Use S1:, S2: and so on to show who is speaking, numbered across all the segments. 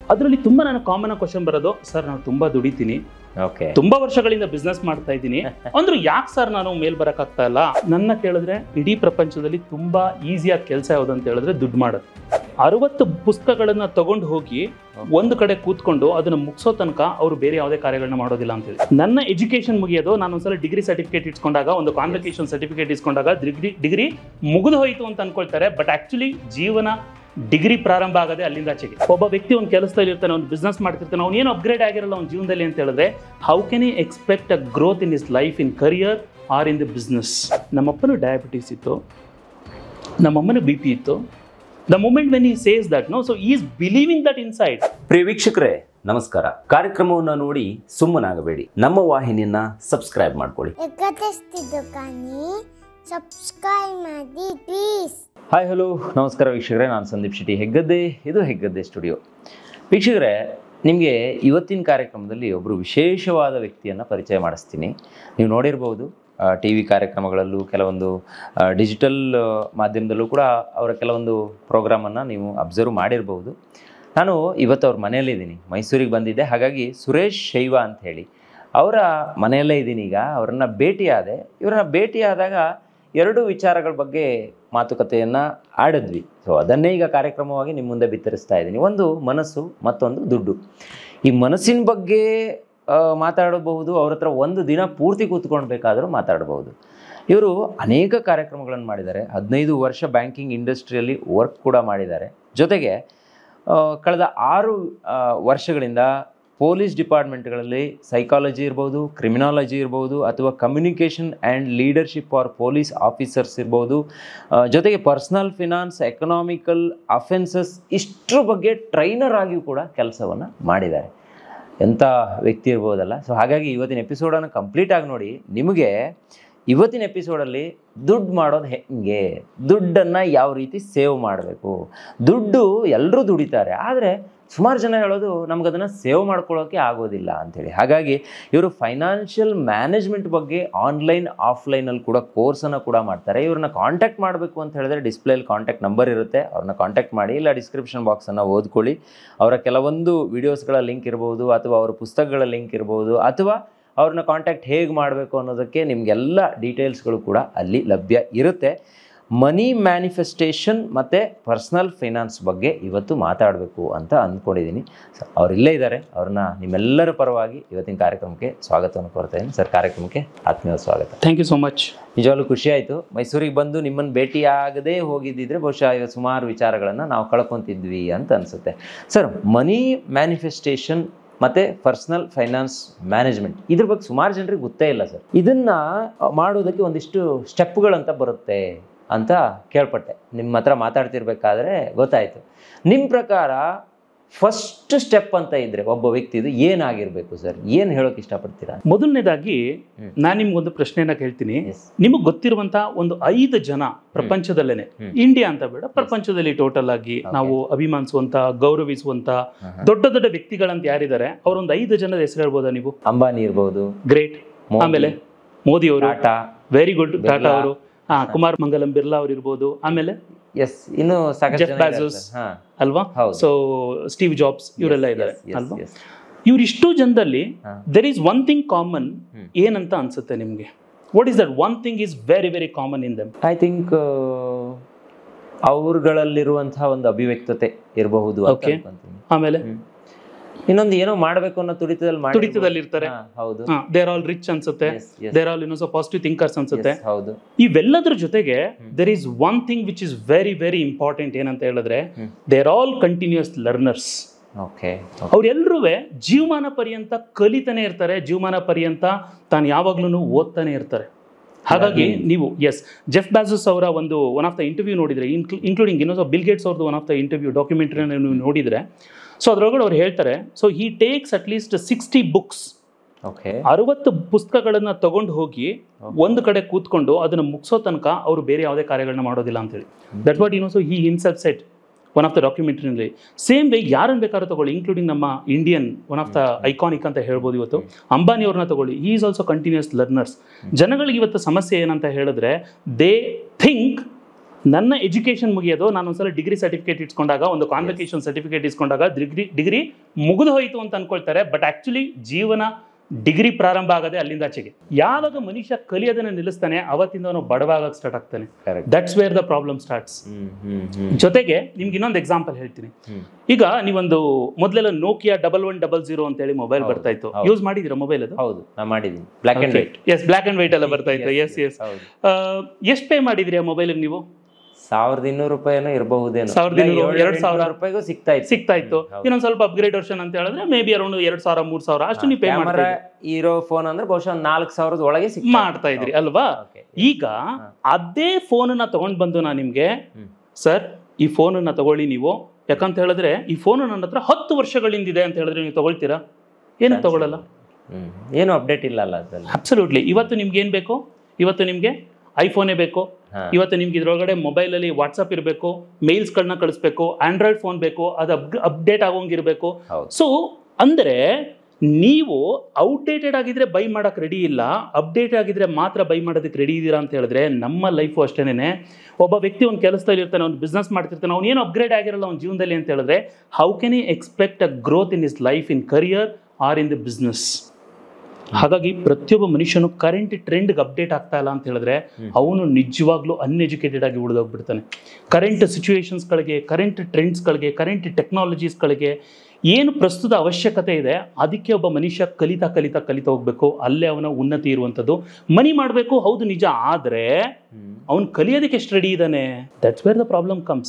S1: ಅದರಲ್ಲಿ ತುಂಬಾ ನಾನು ಕಾಮನ್ ಕ್ವಶನ್ ಬರೋದು, ಸರ್ ನಾನು ತುಂಬಾ ದುಡಿತೀನಿ, ತುಂಬಾ ವರ್ಷಗಳಿಂದ ಬಿಸ್ನೆಸ್ ಮಾಡ್ತಾ ಇದ್ದೀನಿ ಅಂದ್ರೆ ಯಾಕೆ ಸರ್ ನಾನು ಮೇಲ್ ಬರಕ್ಕಾಗ್ತಾ ಇಲ್ಲ? ನನ್ನ ಕೇಳಿದ್ರೆ ಇಡೀ ಪ್ರಪಂಚದಲ್ಲಿ ತುಂಬಾ ಈಸಿಯಾಗಿ ಕೆಲಸ ಯಾವುದು ಅಂತ ಹೇಳಿದ್ರೆ ದುಡ್ಡು ಮಾಡೋದು. 60 ಪುಸ್ತಕಗಳನ್ನ ತಗೊಂಡು ಹೋಗಿ ಒಂದು ಕಡೆ ಕೂತ್ಕೊಂಡು ಅದನ್ನ ಮುಗಿಸೋ ತನಕ ಅವರು ಬೇರೆ ಯಾವುದೇ ಕಾರ್ಯಗಳನ್ನ ಮಾಡೋದಿಲ್ಲ ಅಂತ ಹೇಳಿ. ನನ್ನ ಎಜುಕೇಶನ್ ಮುಗಿಯೋದು, ನಾನು ಒಂದ್ಸಲ ಡಿಗ್ರಿ ಸರ್ಟಿಫಿಕೇಟ್ ಇಟ್ಕೊಂಡಾಗ, ಒಂದು ಕಾನ್ವೊಕೇಶನ್ ಸರ್ಟಿಫಿಕೇಟ್ ಇಸ್ಕೊಂಡಾಗ ಡಿಗ್ರಿ ಮುಗಿದು ಹೋಯಿತು ಅಂತ ಅನ್ಕೊಳ್ತಾರೆ. ಬಟ್ ಆಕ್ಚುಲಿ ಜೀವನ ಡಿಗ್ರಿ ಪ್ರಾರಂಭ ಆಗದೆ ಅಲ್ಲಿಂದ ಆಚೆಗೆ. ಒಬ್ಬ ವ್ಯಕ್ತಿ ಒಂದು ಕೆಲಸದಲ್ಲಿ ಇರ್ತಾನೆ, ಒಂದು ಬಿಸ್ನೆಸ್ ಮಾಡ್ತಿರ್ತಾನೆ, ಅವ್ನು ಏನು ಅಪ್ಗ್ರೇಡ್ ಆಗಿರಲ್ಲ ಅವ್ನ ಜೀವನದಲ್ಲಿ ಅಂತ ಹೇಳಿದ್ರೆ, how can he expect a growth in his life, in career or in the business? ನಮ್ಮಪ್ಪನು ಡಯಾಬಿಟೀಸ್ ಇತ್ತು, ನಮ್ಮಮ್ಮನ BP ಇತ್ತು. The moment when he says that, no, so he is believing that inside.
S2: ಪ್ರಿಯ ವೀಕ್ಷಕರೇ ನಮಸ್ಕಾರ. ಕಾರ್ಯಕ್ರಮವನ್ನು ನೋಡಿ ಸುಮ್ಮನಾಗಬೇಡಿ, ನಮ್ಮ ವಾಹಿನಿಯನ್ನ ಸಬ್ಸ್ಕ್ರೈಬ್ ಮಾಡ್ಕೊಳ್ಳಿ.
S3: ಸಬ್ಸ್ಕ್ರೈಬ್ ಮಾಡಿ ಪ್ಲೀಸ್.
S2: ಹಾಯ್ ಹಲೋ ನಮಸ್ಕಾರ ವೀಕ್ಷಕರೇ, ನಾನು ಸಂದೀಪ್ ಶೆಟ್ಟಿ, ಹೆಗ್ಗದ್ದೆ. ಇದು ಹೆಗ್ಗದ್ದೆ ಸ್ಟುಡಿಯೋ. ವೀಕ್ಷಕರೇ, ನಿಮಗೆ ಇವತ್ತಿನ ಕಾರ್ಯಕ್ರಮದಲ್ಲಿ ಒಬ್ಬರು ವಿಶೇಷವಾದ ವ್ಯಕ್ತಿಯನ್ನು ಪರಿಚಯ ಮಾಡಿಸ್ತೀನಿ. ನೀವು ನೋಡಿರ್ಬೋದು ಟಿ ವಿ ಕಾರ್ಯಕ್ರಮಗಳಲ್ಲೂ, ಕೆಲವೊಂದು ಡಿಜಿಟಲ್ ಮಾಧ್ಯಮದಲ್ಲೂ ಕೂಡ ಅವರ ಕೆಲವೊಂದು ಪ್ರೋಗ್ರಾಮನ್ನು ನೀವು ಅಬ್ಸರ್ವ್ ಮಾಡಿರ್ಬೋದು. ನಾನು ಇವತ್ತು ಅವ್ರ ಮನೆಯಲ್ಲಿದ್ದೀನಿ, ಮೈಸೂರಿಗೆ ಬಂದಿದ್ದೆ. ಹಾಗಾಗಿ ಸುರೇಶ್ ಶೈವ ಅಂತ ಹೇಳಿ ಅವರ ಮನೆಯಲ್ಲೇ ಇದ್ದೀನಿ. ಈಗ ಅವರನ್ನು ಭೇಟಿಯಾದೆ. ಇವರನ್ನು ಭೇಟಿಯಾದಾಗ 2 ವಿಚಾರಗಳ ಬಗ್ಗೆ ಮಾತುಕತೆಯನ್ನು ಆಡಿದ್ವಿ. ಸೊ ಅದನ್ನೇ ಈಗ ಕಾರ್ಯಕ್ರಮವಾಗಿ ನಿಮ್ಮ ಮುಂದೆ ಬಿತ್ತರಿಸ್ತಾ ಇದ್ದೀನಿ. ಒಂದು ಮನಸ್ಸು, ಮತ್ತೊಂದು ದುಡ್ಡು. ಈ ಮನಸ್ಸಿನ ಬಗ್ಗೆ ಮಾತಾಡಬಹುದು, ಅವ್ರ ಹತ್ರ ಒಂದು ದಿನ ಪೂರ್ತಿ ಕೂತ್ಕೊಳ್ಬೇಕಾದ್ರೂ ಮಾತಾಡಬಹುದು. ಇವರು ಅನೇಕ ಕಾರ್ಯಕ್ರಮಗಳನ್ನು ಮಾಡಿದ್ದಾರೆ. 15 ವರ್ಷ ಬ್ಯಾಂಕಿಂಗ್ ಇಂಡಸ್ಟ್ರಿಯಲ್ಲಿ ವರ್ಕ್ ಕೂಡ ಮಾಡಿದ್ದಾರೆ. ಜೊತೆಗೆ ಕಳೆದ 6 ವರ್ಷಗಳಿಂದ ಪೊಲೀಸ್ ಡಿಪಾರ್ಟ್ಮೆಂಟ್ಗಳಲ್ಲಿ ಸೈಕಾಲಜಿ ಇರ್ಬೋದು, ಕ್ರಿಮಿನಾಲಜಿ ಇರ್ಬೋದು, ಅಥವಾ communication and leadership for police officers ಇರ್ಬೋದು, ಜೊತೆಗೆ ಪರ್ಸನಲ್ ಫಿನಾನ್ಸ್, ಎಕನಾಮಿಕಲ್ ಅಫೆನ್ಸಸ್, ಇಷ್ಟರ ಬಗ್ಗೆ ಟ್ರೈನರ್ ಆಗಿಯೂ ಕೂಡ ಕೆಲಸವನ್ನು ಮಾಡಿದ್ದಾರೆ. ಎಂಥ ವ್ಯಕ್ತಿ ಇರ್ಬೋದಲ್ಲ. ಸೊ ಹಾಗಾಗಿ ಇವತ್ತಿನ ಎಪಿಸೋಡನ್ನು ಕಂಪ್ಲೀಟಾಗಿ ನೋಡಿ. ನಿಮಗೆ ಇವತ್ತಿನ ಎಪಿಸೋಡಲ್ಲಿ ದುಡ್ಡು ಮಾಡೋದು ಹೆಂಗೆ, ದುಡ್ಡನ್ನು ಯಾವ ರೀತಿ ಸೇವ್ ಮಾಡಬೇಕು. ದುಡ್ಡು ಎಲ್ಲರೂ ದುಡಿತಾರೆ, ಆದರೆ ಸುಮಾರು ಜನ ಹೇಳೋದು ನಮಗದನ್ನು ಸೇವ್ ಮಾಡ್ಕೊಳ್ಳೋಕ್ಕೆ ಆಗೋದಿಲ್ಲ ಅಂಥೇಳಿ. ಹಾಗಾಗಿ ಇವರು ಫೈನಾನ್ಷಿಯಲ್ ಮ್ಯಾನೇಜ್ಮೆಂಟ್ ಬಗ್ಗೆ ಆನ್ಲೈನ್ ಆಫ್ಲೈನಲ್ಲಿ ಕೂಡ ಕೋರ್ಸನ್ನು ಕೂಡ ಮಾಡ್ತಾರೆ. ಇವ್ರನ್ನ ಕಾಂಟ್ಯಾಕ್ಟ್ ಮಾಡಬೇಕು ಅಂತ ಹೇಳಿದ್ರೆ ಡಿಸ್ಪ್ಲೇಲಿ ಕಾಂಟ್ಯಾಕ್ಟ್ ನಂಬರ್ ಇರುತ್ತೆ, ಅವ್ರನ್ನ ಕಾಂಟ್ಯಾಕ್ಟ್ ಮಾಡಿ, ಇಲ್ಲ ಡಿಸ್ಕ್ರಿಪ್ಷನ್ ಬಾಕ್ಸನ್ನು ಓದ್ಕೊಳ್ಳಿ. ಅವರ ಕೆಲವೊಂದು ವಿಡಿಯೋಸ್ಗಳ ಲಿಂಕ್ ಇರ್ಬೋದು, ಅಥವಾ ಅವರ ಪುಸ್ತಕಗಳ ಲಿಂಕ್ ಇರ್ಬೋದು, ಅಥವಾ ಅವ್ರನ್ನ ಕಾಂಟ್ಯಾಕ್ಟ್ ಹೇಗೆ ಮಾಡಬೇಕು ಅನ್ನೋದಕ್ಕೆ ನಿಮಗೆಲ್ಲ ಡೀಟೇಲ್ಸ್ಗಳು ಕೂಡ ಅಲ್ಲಿ ಲಭ್ಯ ಇರುತ್ತೆ. ಮನಿ ಮ್ಯಾನಿಫೆಸ್ಟೇಷನ್ ಮತ್ತು ಪರ್ಸ್ನಲ್ ಫೈನಾನ್ಸ್ ಬಗ್ಗೆ ಇವತ್ತು ಮಾತಾಡಬೇಕು ಅಂತ ಅಂದ್ಕೊಂಡಿದ್ದೀನಿ. ಅವ್ರು ಇಲ್ಲೇ ಇದ್ದಾರೆ. ಅವ್ರನ್ನ ನಿಮ್ಮೆಲ್ಲರ ಪರವಾಗಿ ಇವತ್ತಿನ ಕಾರ್ಯಕ್ರಮಕ್ಕೆ ಸ್ವಾಗತವನ್ನು ಕೋರ್ತಾ ಇದ್ದೀನಿ. ಸರ್, ಕಾರ್ಯಕ್ರಮಕ್ಕೆ ಆತ್ಮೀಯ ಸ್ವಾಗತ.
S1: Thank you so much.
S2: ನಿಜವಾಗ್ಲೂ ಖುಷಿ ಆಯಿತು. ಮೈಸೂರಿಗೆ ಬಂದು ನಿಮ್ಮನ್ನು ಭೇಟಿಯಾಗದೇ ಹೋಗಿದ್ದಿದ್ರೆ ಬಹುಶಃ ಇವತ್ತು ಸುಮಾರು ವಿಚಾರಗಳನ್ನು ನಾವು ಕಳ್ಕೊತಿದ್ವಿ ಅಂತ ಅನಿಸುತ್ತೆ. ಸರ್, ಮನಿ ಮ್ಯಾನಿಫೆಸ್ಟೇಷನ್ ಮತ್ತು ಪರ್ಸ್ನಲ್ ಫೈನಾನ್ಸ್ ಮ್ಯಾನೇಜ್ಮೆಂಟ್, ಇದ್ರ ಬಗ್ಗೆ ಸುಮಾರು ಜನರಿಗೆ ಗೊತ್ತೇ ಇಲ್ಲ ಸರ್. ಇದನ್ನು ಮಾಡೋದಕ್ಕೆ ಒಂದಿಷ್ಟು ಸ್ಟೆಪ್ಗಳಂತ ಬರುತ್ತೆ ಅಂತ ಕೇಳ್ಪಟ್ಟೆ. ನಿಮ್ಮ ಹತ್ರ ಮಾತಾಡ್ತಿರ್ಬೇಕಾದ್ರೆ ಗೊತ್ತಾಯಿತು. ನಿಮ್ಮ ಪ್ರಕಾರ ಫಸ್ಟ್ ಸ್ಟೆಪ್ ಅಂತ ಇದ್ರೆ ಒಬ್ಬ ವ್ಯಕ್ತಿದು ಏನಾಗಿರ್ಬೇಕು ಸರ್? ಏನು ಹೇಳೋಕೆ ಇಷ್ಟಪಡ್ತೀರಾ?
S1: ಮೊದಲನೇದಾಗಿ ನಾನು ನಿಮ್ಗೊಂದು ಪ್ರಶ್ನೆಯನ್ನ ಕೇಳ್ತೀನಿ. ನಿಮಗೆ ಗೊತ್ತಿರುವಂತಹ ಒಂದು 5 ಜನ ಪ್ರಪಂಚದಲ್ಲೇನೆ, ಇಂಡಿಯಾ ಅಂತ ಬೇಡ, ಪ್ರಪಂಚದಲ್ಲಿ ಟೋಟಲ್ ಆಗಿ ನಾವು ಅಭಿಮಾನಿಸುವಂತ, ಗೌರವಿಸುವಂತ ದೊಡ್ಡ ದೊಡ್ಡ ವ್ಯಕ್ತಿಗಳಂತ ಯಾರಿದ್ದಾರೆ, ಅವರೊಂದು 5 ಜನದ ಹೆಸರು ಹೇಳ್ಬೋದಾ ನೀವು?
S2: ಅಂಬಾನಿ ಇರ್ಬೋದು,
S1: ಗ್ರೇಟ್. ಆಮೇಲೆ ಮೋದಿ ಅವರು, ವೆರಿ ಗುಡ್, ಟಾಟಾ ಅವರು, ಕುಮಾರ್ ಮಂಗಲಂ ಬಿರ್ಲಾ ಅವರು ಇರ್ಬೋದು. ಆಮೇಲೆ
S2: ಇನ್ನು
S1: ಜೆಫ್ ಬೆಜೋಸ್ ಅಲ್ವಾ, ಸೊ ಸ್ಟೀವ್ ಜಾಬ್ಸ್, ಇವರೆಲ್ಲ ಇದ್ದಾರೆ ಅಲ್ವಾ. ಇವರಿಷ್ಟು ಜನದಲ್ಲಿ there is one thing common. ಏನಂತ ಅನ್ಸುತ್ತೆ ನಿಮ್ಗೆ? What is that one thing is very very common in them?
S2: I think ಅವ್ರಗಳಲ್ಲಿರುವಂತಹ ಒಂದು ಅಭಿವ್ಯಕ್ತತೆ ಇರಬಹುದು.
S1: ಆಮೇಲೆ
S2: ಇನ್ನೊಂದು ಏನೋ ಮಾಡಬೇಕು ಅನ್ನೋ
S1: ತುಡಿತದಲ್ಲಿ ಇರ್ತಾರೆ.
S2: ಹೌದು,
S1: ದೇ ಆರ್ ಆಲ್ ರಿಚ್ ಅನ್ಸುತ್ತೆ, they are all so positive thinkers ಅನ್ಸುತ್ತೆ.
S2: ಹೌದು.
S1: ಇವೆಲ್ಲದ್ರ ಜೊತೆಗೆ there is one thing which is very very important. ಏನಂತ ಹೇಳಿದ್ರೆ, they are all continuous learners. ಅವ್ರೆಲ್ಲರೂ ಜೀವಮಾನ ಪರ್ಯಂತ ಕಲಿತಾನೆ ಇರ್ತಾರೆ, ಜೀವಮಾನ ಪರ್ಯಂತ ತಾನು ಯಾವಾಗ್ಲೂ ಓದ್ತಾನೆ ಇರ್ತಾರೆ. ಹಾಗಾಗಿ ನೀವು ಜೆಫ್ ಬೆಜೋಸ್ ಅವರ ಒನ್ ಆಫ್ ದ ಇಂಟರ್ವ್ಯೂ ನೋಡಿದ್ರೆ, ಇನ್ಕ್ಲೂಡಿಂಗ್ ಬಿಲ್ ಗೇಟ್ಸ್ ಅವ್ರದ್ದು one of the interview documentary ನೀವು ನೋಡಿದ್ರೆ, ಸೊ ಅದರೊಳಗಡೆ ಅವ್ರು ಹೇಳ್ತಾರೆ, so he takes at least 60 books, 60 ಪುಸ್ತಕಗಳನ್ನ ತಗೊಂಡು ಹೋಗಿ ಒಂದು ಕಡೆ ಕೂತ್ಕೊಂಡು ಅದನ್ನ ಮುಗಿಸೋ ತನಕ ಅವರು ಬೇರೆ ಯಾವುದೇ ಕಾರ್ಯಗಳನ್ನ ಮಾಡೋದಿಲ್ಲ ಅಂತ ಹೇಳಿ. That what so he himself said one of the ಡಾಕ್ಯುಮೆಂಟರಿನಲ್ಲಿ. ಸೇಮ್ ವೇ ಯಾರನ್ನ ಬೇಕಾದ್ರೂ ತಗೊಳ್ಳಿ, ಇನ್ಕ್ಲೂಡಿಂಗ್ ನಮ್ಮ Indian one of the iconic ಅಂತ ಹೇಳ್ಬೋದು ಇವತ್ತು ಅಂಬಾನಿ ಅವ್ರನ್ನ ತಗೊಳ್ಳಿ, he is also continuous learners. ಜನಗಳಿಗೆ ಇವತ್ತು ಸಮಸ್ಯೆ ಏನಂತ ಹೇಳಿದ್ರೆ, ದೇ ಥಿಂಕ್ ನನ್ನ ಎಜುಕೇಶನ್ ಮುಗಿಯೋದು ನಾನು ಒಂದ್ಸಲ ಡಿಗ್ರಿ ಸರ್ಟಿಫಿಕೇಟ್ ಇಟ್ಕೊಂಡಾಗ, ಒಂದು ಕಾನ್ವೊಕೇಶನ್ ಸರ್ಟಿಫಿಕೇಟ್ ಇಸ್ಕೊಂಡಾಗ ಡಿಗ್ರಿ ಮುಗಿದು ಹೋಯಿತು ಅಂತ ಅನ್ಕೊಳ್ತಾರೆ. ಬಟ್ ಆಕ್ಚುಲಿ ಜೀವನ ಡಿಗ್ರಿ ಪ್ರಾರಂಭ ಆಗದೆ ಅಲ್ಲಿಂದ ಆಚೆಗೆ. ಯಾವಾಗ ಮನುಷ್ಯ ಕಲಿಯೋದನ್ನ ನಿಲ್ಲಿಸ್ತಾನೆ ಅವತ್ತಿಂದ ಅವನು ಬಡವಾಗಕ್ಕೆ ಸ್ಟಾರ್ಟ್ ಆಗ್ತಾನೆ. That's where the problem starts. ಜೊತೆಗೆ ನಿಮ್ಗೆ ಇನ್ನೊಂದು ಎಕ್ಸಾಂಪಲ್ ಹೇಳ್ತೀನಿ. ಈಗ ನೀವೊಂದು ಮೊದಲೆಲ್ಲ ನೋಕಿಯಾ 1100 ಅಂತ ಹೇಳಿ ಮೊಬೈಲ್ ಬರ್ತಾ ಇತ್ತು. ಯೂಸ್ ಮಾಡಿದಿರಾ ಮೊಬೈಲ್? ಅದು
S2: ಹೌದು, ನಾನು ಮಾಡಿದ್ದೀನಿ. Black and white.
S1: Yes, black and white ಎಲ್ಲ ಬರ್ತಾ ಇತ್ತು. ಎಸ್. ಎಷ್ಟು ಪೇ ಮಾಡಿದ್ರಿ ಆ ಮೊಬೈಲ್ ನೀವು?
S2: 1200 ರೂಪಾಯಿನೋ ಇರಬಹುದೇನೋ.
S1: 1200
S2: ರೂಪಾಯಿಗೂ ಸಿಗ್ತಾ ಇತ್ತು.
S1: ಇನ್ನೊಂದು ಸ್ವಲ್ಪ ಅಪ್ಗ್ರೇಡ್ ವರ್ಷನ್ ಅಂತ ಹೇಳಿದ್ರೆ ಮೇ ಬಿ ಅರೌಂಡ್ 2000-3000 ಅಷ್ಟು ನೀವು ಪೇ
S2: ಇರೋ ಫೋನ್ ಅಂದ್ರೆ ಬಹುಶಃ 4000 ಒಳಗೆ
S1: ಮಾಡ್ತಾ ಇದ್ರಿ ಅಲ್ವಾ? ಈಗ ಅದೇ ಫೋನ್ ತಗೊಂಡ್ ಬಂದು ನಾನು ನಿಮ್ಗೆ, ಸರ್ ಈ ಫೋನ್ ತಗೊಳ್ಳಿ ನೀವು, ಯಾಕಂತ ಹೇಳಿದ್ರೆ ಈ ಫೋನ್ ನನ್ನ ಹತ್ರ 10 ವರ್ಷಗಳಿಂದಿದೆ ಅಂತ ಹೇಳಿದ್ರೆ ನೀವು ತಗೊಳ್ತೀರಾ? ಏನು ತಗೊಳ್ಳಲ್ಲ.
S2: ಏನು ಅಪ್ಡೇಟ್ ಇಲ್ಲ ಅಲ್ಲ ಅದ್ರಲ್ಲಿ.
S1: ಅಬ್ಸಲ್ಯೂಟ್ಲಿ. ಇವತ್ತು ನಿಮ್ಗೆ ಏನ್ ಬೇಕು? ಇವತ್ತು ನಿಮ್ಗೆ ಐಫೋನೇ ಬೇಕು. ಇವತ್ತು ನಿಮ್ಗೆ ಇದ್ರೊಳಗಡೆ ಮೊಬೈಲ್ ಅಲ್ಲಿ ವಾಟ್ಸ್ಆಪ್ ಇರಬೇಕು, ಮೇಲ್ಸ್ಗಳನ್ನ ಕಳಿಸ್ಬೇಕು, ಆಂಡ್ರಾಯ್ಡ್ ಫೋನ್ ಬೇಕು, ಅದು ಅಪ್ಡೇಟ್ ಆಗೋಂಗಿರ್ಬೇಕು. ಸೊ ಅಂದ್ರೆ ನೀವು ಔಟ್ಡೇಟೆಡ್ ಆಗಿದ್ರೆ ಬೈ ಮಾಡಕ್ ರೆಡಿ ಇಲ್ಲ, ಅಪ್ಡೇಟ್ ಆಗಿದ್ರೆ ಮಾತ್ರ ಬೈ ಮಾಡೋದಕ್ಕೆ ರೆಡಿ ಇದ್ದೀರಾ ಅಂತ ಹೇಳಿದ್ರೆ ನಮ್ಮ ಲೈಫು ಅಷ್ಟೇನೆ. ಒಬ್ಬ ವ್ಯಕ್ತಿ ಒಂದು ಕೆಲಸದಲ್ಲಿ ಇರ್ತಾನೆ, ಅವ್ನು ಬಿಸ್ನೆಸ್ ಮಾಡ್ತಿರ್ತಾನೆ, ಅವ್ನು ಏನು ಅಪ್ಗ್ರೇಡ್ ಆಗಿರಲ್ಲ ಅವ್ನ ಜೀವನದಲ್ಲಿ ಅಂತ ಹೇಳಿದ್ರೆ how can you expect a growth in his life, in career or in the business? ಹಾಗಾಗಿ ಪ್ರತಿಯೊಬ್ಬ ಮನುಷ್ಯನು ಕರೆಂಟ್ ಟ್ರೆಂಡ್ಗೆ ಅಪ್ಡೇಟ್ ಆಗ್ತಾ ಇಲ್ಲ ಅಂತ ಹೇಳಿದ್ರೆ ಅವನು ನಿಜವಾಗ್ಲೂ ಅನ್ಎಜುಕೇಟೆಡ್ ಆಗಿ ಉಳಿದೋಗ್ಬಿಡ್ತಾನೆ. ಕರೆಂಟ್ ಸಿಚುವೇಶನ್ಸ್ಗಳಿಗೆ, ಕರೆಂಟ್ ಟ್ರೆಂಡ್ಸ್ಗಳಿಗೆ, ಕರೆಂಟ್ ಟೆಕ್ನಾಲಜೀಸ್ಗಳಿಗೆ ಏನು ಪ್ರಸ್ತುತ ಅವಶ್ಯಕತೆ ಇದೆ ಅದಕ್ಕೆ ಒಬ್ಬ ಮನುಷ್ಯ ಕಲಿತಾ ಹೋಗ್ಬೇಕು. ಅಲ್ಲೇ ಅವನ ಉನ್ನತಿ ಇರುವಂಥದ್ದು. ಮನಿ ಮಾಡಬೇಕು, ಹೌದು ನಿಜ, ಆದರೆ ಅವನು ಕಲಿಯೋದಕ್ಕೆ ಎಷ್ಟು ರೆಡಿ ಇದ್ದಾನೆ? That's where the problem comes.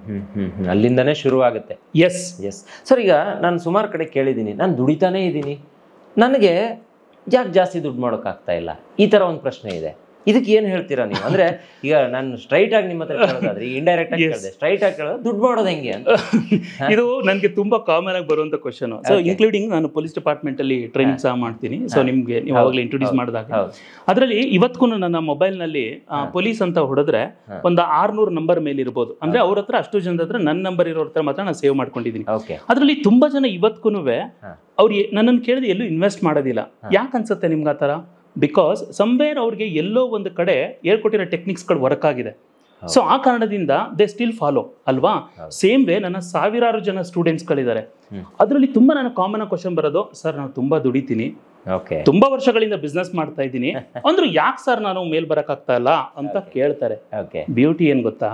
S2: ಅಲ್ಲಿಂದನೇ ಶುರು ಆಗುತ್ತೆ.
S1: ಎಸ್.
S2: ಸರ್, ಈಗ ನಾನು ಸುಮಾರು ಕಡೆ ಕೇಳಿದ್ದೀನಿ, ನಾನು ದುಡಿತಾನೇ ಇದ್ದೀನಿ, ನನಗೆ ಯಾಕೆ ಜಾಸ್ತಿ ದುಡ್ಡು ಮಾಡೋಕ್ಕಾಗ್ತಾ ಇಲ್ಲ, ಈ ಥರ ಒಂದು ಪ್ರಶ್ನೆ ಇದೆ. ಇದಕ್ಕೆ ಏನು ಹೇಳ್ತೀರಾ ನೀವು? ಅಂದ್ರೆ ಈಗ ನಾನು ಸ್ಟ್ರೈಟ್ ಆಗಿ ನಿಮ್ಮ ಹತ್ರ ಕೇಳೋದಾದ್ರೆ, ಇಂಡೈರೆಕ್ಟ್ ಆಗಿ ಕೇಳಿದೆ, ಸ್ಟ್ರೈಟ್ ಆಗಿ ಕೇಳೋದು ದುಡ್ಡು ಮಾಡೋದು ಹೆಂಗೆ ಅಂತ.
S1: ಇದು ನನಗೆ ತುಂಬಾ ಕಾಮನ್ ಆಗಿ ಬರುವಂತ ಕ್ವಶನ್. ಸೊ ಇನ್ಕ್ಲೂಡಿಂಗ್ ನಾನು ಪೊಲೀಸ್ ಡಿಪಾರ್ಟ್ಮೆಂಟ್ ಅಲ್ಲಿ ಟ್ರೈನಿಂಗ್ ಸಹ ಮಾಡ್ತೀನಿ. ಸೊ ನಿಮ್ಗೆ ನೀವು ಅವಾಗಲೇ ಇಂಟ್ರೊಡ್ಯೂಸ್ ಮಾಡಿದಾಗ ಅದರಲ್ಲಿ ಇವತ್ತಿಗೂ ನನ್ನ ಮೊಬೈಲ್ ನಲ್ಲಿ ಪೊಲೀಸ್ ಅಂತ ಹೊಡೆದ್ರೆ ಒಂದು 600 ನಂಬರ್ ಮೇಲೆ ಇರ್ಬೋದು. ಅಂದ್ರೆ ಅವ್ರ ಹತ್ರ ಅಷ್ಟು ಜನದ ಹತ್ರ ನನ್ನ ನಂಬರ್ ಇರೋ ಹತ್ರ ಮಾತ್ರ ನಾನು ಸೇವ್ ಮಾಡ್ಕೊಂಡಿದ್ದೀನಿ. ಅದರಲ್ಲಿ ತುಂಬಾ ಜನ ಇವತ್ತಿಗೂ ಅವ್ರು ನನ್ನನ್ನು ಕೇಳಿದ್ರೆ ಎಲ್ಲೂ ಇನ್ವೆಸ್ಟ್ ಮಾಡೋದಿಲ್ಲ. ಯಾಕೆ ಅನ್ಸುತ್ತೆ ನಿಮ್ಗೆ ಆ ಥರ? ಬಿಕಾಸ್ ಸಮ್ವೇರ್ ಅವ್ರಿಗೆ ಎಲ್ಲೋ ಒಂದು ಕಡೆ ಹೇಳ್ಕೊಟ್ಟಿರೋ ಟೆಕ್ನಿಕ್ಸ್ಗಳು ವರ್ಕ್ ಆಗಿದೆ. ಸೊ ಆ ಕಾರಣದಿಂದ ದೇ ಸ್ಟಿಲ್ ಫಾಲೋ ಅಲ್ವಾ? ಸೇಮ್ ವೇ ನನ್ನ ಸಾವಿರಾರು ಜನ ಸ್ಟೂಡೆಂಟ್ಸ್ಗಳಿದ್ದಾರೆ. ಅದರಲ್ಲಿ ತುಂಬಾ ನಾನು ಕಾಮನ್ ಆಗಿ ಕ್ವಶನ್ ಬರೋದು, ಸರ್ ನಾನು ತುಂಬಾ ದುಡಿತೀನಿ, ತುಂಬಾ ವರ್ಷಗಳಿಂದ ಬಿಸ್ನೆಸ್ ಮಾಡ್ತಾ ಇದ್ದೀನಿ, ಅಂದ್ರೆ ಯಾಕೆ ಸರ್ ನಾನು ಮೇಲ್ ಬರಕ್ಕಾಗ್ತಾ ಇಲ್ಲ ಅಂತ ಕೇಳ್ತಾರೆ. ಬ್ಯೂಟಿ ಏನ್ ಗೊತ್ತಾ?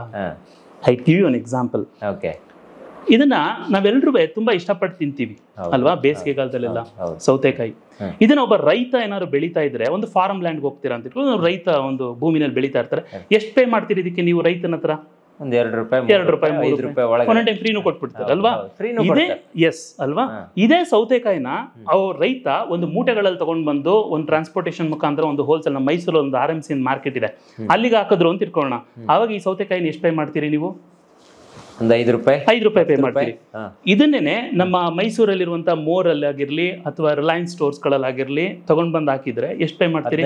S1: I give you an example. ಇದನ್ನ ನಾವೆಲ್ಲರೂ ತುಂಬಾ ಇಷ್ಟಪಟ್ಟು ತಿಂತೀವಿ ಅಲ್ವಾ? ಬೇಸಿಗೆಗಾಲದಲ್ಲೆಲ್ಲ ಸೌತೆಕಾಯಿ. ಇದನ್ನ ಒಬ್ಬ ರೈತ ಏನಾದ್ರು ಬೆಳೀತಾ ಇದ್ರೆ, ಒಂದು ಫಾರ್ಮ್ ಲ್ಯಾಂಡ್ಗೆ ಹೋಗ್ತೀರಾ ಅಂತ ಇಟ್ಕೊಂಡು ರೈತ ಒಂದು ಭೂಮಿನಲ್ಲಿ ಬೆಳೀತಾ ಇರ್ತಾರೆ, ಎಷ್ಟು ಪೇ ಮಾಡ್ತೀರಿ ಇದಕ್ಕೆ ನೀವು ರೈತನ ಹತ್ರ?
S2: ಒಂದು 2 ರೂಪಾಯಿ,
S1: 2 ರೂಪಾಯಿ, 3 ರೂಪಾಯಿ ಒಂದೊಂದು ಟೈಮ್ ಫ್ರೀನು ಕೊಟ್ಬಿಡ್ತಾರೆ ಅಲ್ವಾ? ಇದೇ ಎಸ್ ಅಲ್ವಾ? ಇದೇ ಸೌತೆಕಾಯಿನ ಅವ್ರ ರೈತ ಒಂದು ಮೂಟೆಗಳಲ್ಲಿ ತಗೊಂಡ್ ಬಂದು ಒಂದು ಟ್ರಾನ್ಸ್ಪೋರ್ಟೇಷನ್ ಮುಖಾಂತರ ಒಂದು ಹೋಲ್ಸೇಲ್, ನಮ್ಮ ಮೈಸೂರು ಒಂದು RMC ಮಾರ್ಕೆಟ್ ಇದೆ, ಅಲ್ಲಿಗೆ ಹಾಕಿದ್ರು ಅಂತ ಇಟ್ಕೊಳ್ಳೋಣ. ಆವಾಗ ಈ ಸೌತೆಕಾಯಿನ ಎಷ್ಟು ಪೇ ಮಾಡ್ತೀರಿ ನೀವು?
S2: ಒಂದು 5 ರೂಪಾಯಿ
S1: ಪೇ ಮಾಡ್ತೀರಿ. ಇದನ್ನೇನೆ ನಮ್ಮ ಮೈಸೂರಲ್ಲಿರುವಂತ ಮೋರ್ ಅಲ್ಲಿ ಆಗಿರ್ಲಿ ಅಥವಾ ರಿಲಯನ್ಸ್ ಸ್ಟೋರ್ಸ್ ಗಳಲ್ಲಾಗಿರ್ಲಿ ತಗೊಂಡ್ ಬಂದ್ ಹಾಕಿದ್ರೆ ಎಷ್ಟು ಪೇ ಮಾಡ್ತೀರಿ?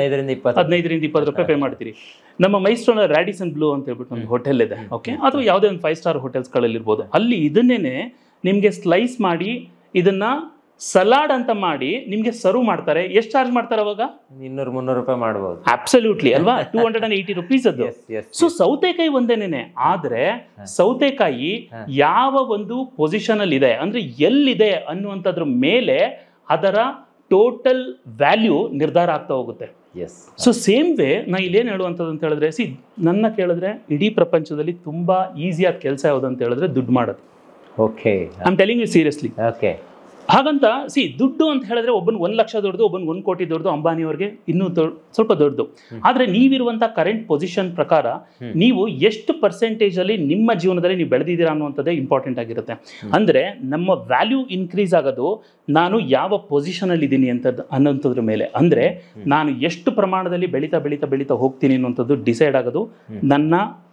S1: 15-20 ರೂಪಾಯಿ ಪೇ ಮಾಡ್ತೀರಿ. ನಮ್ಮ ಮೈಸೂರಿನ ರ್ಯಾಡಿಸನ್ ಬ್ಲೂ ಅಂತ ಹೇಳ್ಬಿಟ್ಟು ಒಂದು ಹೋಟೆಲ್ ಇದೆ, ಓಕೆ, ಅಥವಾ ಯಾವುದೇ ಒಂದು 5 ಸ್ಟಾರ್ ಹೋಟೆಲ್ಸ್ ಗಳಲ್ಲಿ ಇರ್ಬೋದು. ಅಲ್ಲಿ ಇದನ್ನೇನೆ ನಿಮ್ಗೆ ಸ್ಲೈಸ್ ಮಾಡಿ ಇದನ್ನ ಸಲಾಡ್ ಅಂತ ಮಾಡಿ ನಿಮ್ಗೆ ಸರ್ವ್ ಮಾಡ್ತಾರೆ. ಎಷ್ಟು ಚಾರ್ಜ್ ಮಾಡ್ತಾರೆ ಅವಾಗ?
S2: 200-300 ರೂಪಾಯಿ ಮಾಡಬಹುದು.
S1: ಅಬ್ಸಲ್ಯೂಟ್ಲಿ ಅಲ್ವಾ? 280 ರುಪೀಸ್ ಅದು. ಸೊ ಸೌತೆಕಾಯಿ ಒಂದೇನೇನೆ, ಆದ್ರೆ ಸೌತೆಕಾಯಿ ಯಾವ ಒಂದು ಪೊಸಿಷನ್ ಅಲ್ಲಿ ಇದೆ ಅಂದ್ರೆ ಎಲ್ಲಿದೆ ಅನ್ನುವಂಥದ್ರ ಮೇಲೆ ಅದರ ಟೋಟಲ್ ವ್ಯಾಲ್ಯೂ ನಿರ್ಧಾರ ಆಗ್ತಾ ಹೋಗುತ್ತೆ. ಸೊ ಸೇಮ್ ವೇ ನಾ ಇಲ್ಲೇನು ಹೇಳುವಂಥದ್ದು ಅಂತ ಹೇಳಿದ್ರೆ, ನನ್ನ ಕೇಳಿದ್ರೆ ಇಡೀ ಪ್ರಪಂಚದಲ್ಲಿ ತುಂಬಾ ಈಸಿಯಾಗಿ ಕೆಲಸ ಯಾವುದು ಅಂತ ಹೇಳಿದ್ರೆ ದುಡ್ಡು ಮಾಡೋದು.
S2: Okay,
S1: I am telling you seriously. Okay, ಹಾಗಂತ ದುಡ್ಡು ಅಂತ ಹೇಳಿದ್ರೆ ಒಬ್ಬನ್ 1 ಲಕ್ಷ ದೊಡ್ಡದು, ಒಬ್ಬನ್ 1 ಕೋಟಿ ದೊಡ್ಡದು, ಅಂಬಾನಿಯವ್ರಿಗೆ ಇನ್ನೂ ಸ್ವಲ್ಪ ದೊಡ್ಡದು. ಆದ್ರೆ ನೀವಿರುವಂತ ಕರೆಂಟ್ ಪೊಸಿಷನ್ ಪ್ರಕಾರ ನೀವು ಎಷ್ಟು ಪರ್ಸೆಂಟೇಜ್ ಅಲ್ಲಿ ನಿಮ್ಮ ಜೀವನದಲ್ಲಿ ನೀವು ಬೆಳೆದಿದ್ದೀರಾ ಅನ್ನುವಂಥದ್ದೇ ಇಂಪಾರ್ಟೆಂಟ್ ಆಗಿರುತ್ತೆ. ಅಂದ್ರೆ ನಮ್ಮ ವ್ಯಾಲ್ಯೂ ಇನ್ಕ್ರೀಸ್ ಆಗೋದು ನಾನು ಯಾವ ಪೊಸಿಷನ್ ಅಲ್ಲಿ ಇದ್ದೀನಿ ಅನ್ನೋಂಥದ್ರ ಮೇಲೆ. ಅಂದ್ರೆ ನಾನು ಎಷ್ಟು ಪ್ರಮಾಣದಲ್ಲಿ ಬೆಳೀತಾ ಹೋಗ್ತೀನಿ ಅನ್ನುವಂಥದ್ದು ಡಿಸೈಡ್ ಆಗೋದು ನನ್ನ